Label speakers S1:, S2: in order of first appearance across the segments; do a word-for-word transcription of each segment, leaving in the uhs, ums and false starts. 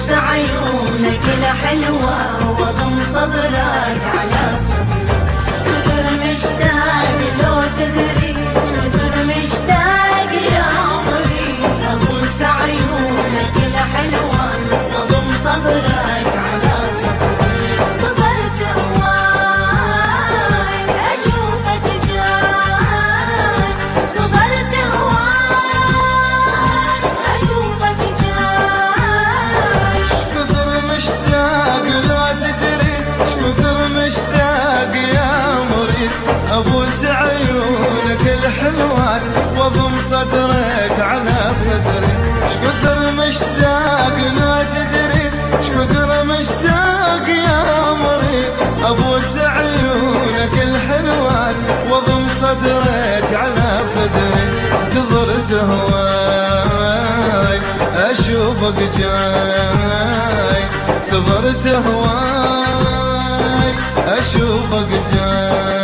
S1: عيونك الحلوة وضم صدرك على صدري، كثر مشتاق لو تدري كثر مشتاق يا عمري، ابوس عيونك الحلوة وضم صدرك على صدري، نظرت هواي اشوفك جاي، نظرت هواي اشوفك جاي،
S2: كثر مشتاق لو تدري كثر مشتاق يا مريد، ابوس عيونك الحلوات واضم صدرك على صدري، كثر مشتاق لو تدري كثر مشتاق يا مريد، ابوس عيونك الحلوات واضم صدرك على صدري، انتظرت هواي اشوفك جاي، انتظرت هواي اشوفك جاي.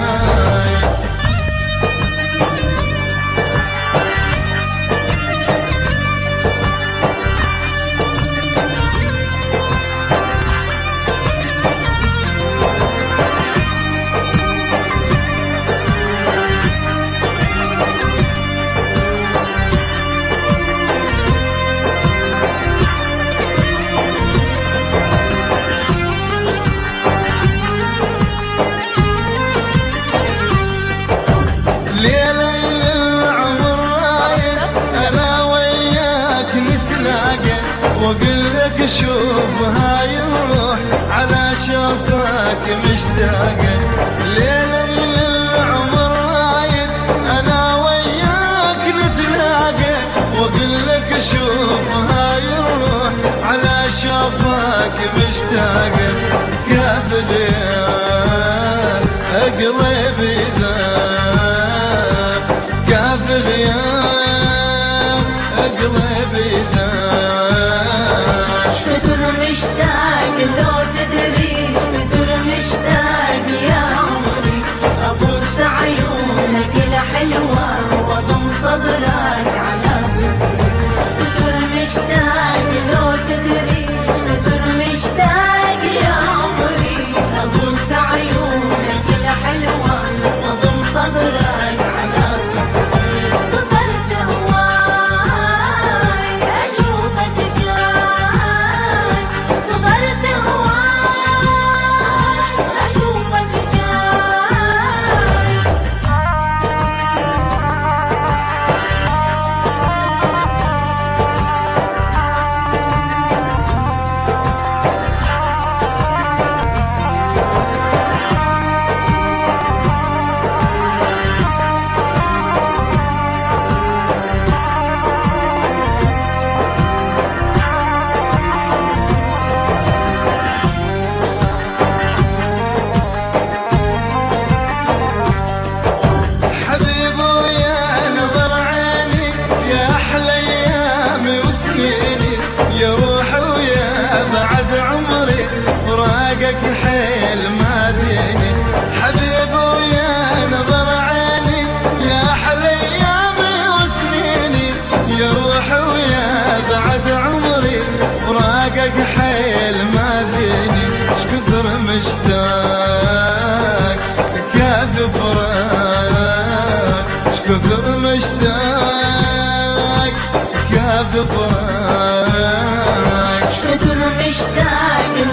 S2: ليلة من العمر رايح أنا وياك نتلاقى، وأقول لك شوف هاي الروح على شوفك مشتاقة، ليلة من العمر رايح أنا وياك نتلاقى، وأقول لك شوف هاي الروح على شوفك مشتاقة، كاف غياب قلبي ذاب، كاف غياب قلبي ذاب،
S1: كثر مشتاق لو تدري كثر مشتاق يا عمري، ابوس عيونك الحلوة واضم صدرك على صدري، كثر مشتاق لو تدري كثر مشتاق يا عمري، ابوس عيونك الحلوة واضم صدرك على صدري، نظرت هواي اشوفك جاي، نظرت هواي اشوفك جاي.
S2: حبيبي ويا نظر عيني يا احلى ايامي وسنيني، يا روحي ويا بعد عمري فراقك حيل ما ديني، حبيبي ويا نظر عيني يا احلى ايامي وسنيني، يا روحي ويا بعد عمري فراقك حيل ما ديني، شكثر مشتاق كاف فراق، كثر مشتاق كاف فراق،
S1: كثر مشتاق